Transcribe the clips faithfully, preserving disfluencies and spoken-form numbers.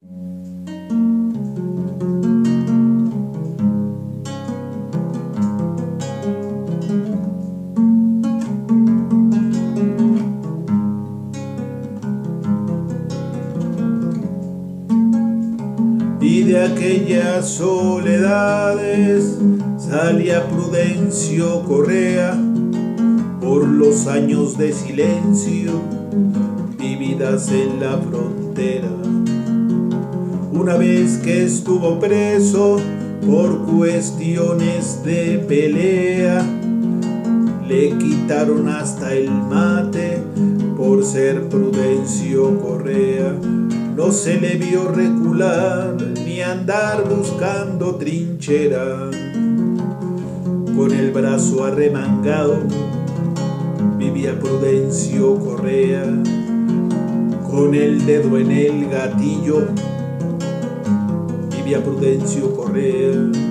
Y de aquellas soledades salía Prudencio Correa por los años de silencio vividas en la frontera. Una vez que estuvo preso por cuestiones de pelea, le quitaron hasta el mate por ser Prudencio Correa. No se le vio recular ni andar buscando trinchera. Con el brazo arremangado vivía Prudencio Correa, con el dedo en el gatillo vivía Prudencio Correa.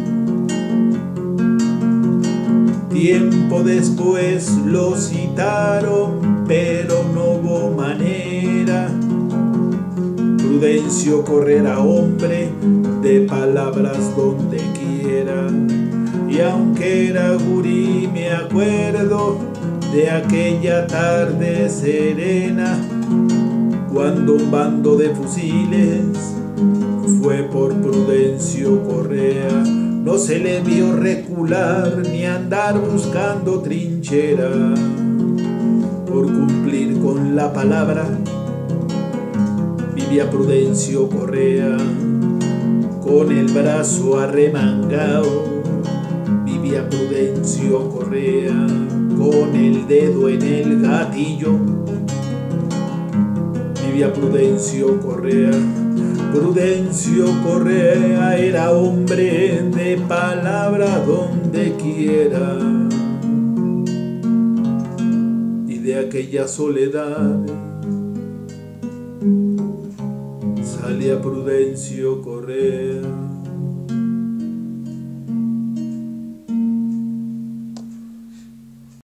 Tiempo después lo citaron, pero no hubo manera. Prudencio Correa era hombre de palabras donde quiera. Y aunque era gurí, me acuerdo de aquella tarde serena, cuando un bando de fusiles fue por Prudencio Correa. No se le vio recular ni andar buscando trinchera. Por cumplir con la palabra vivía Prudencio Correa, con el brazo arremangado vivía Prudencio Correa, con el dedo en el gatillo vivía Prudencio Correa. Prudencio Correa era hombre de palabra donde quiera. Y de aquella soledad salía Prudencio Correa.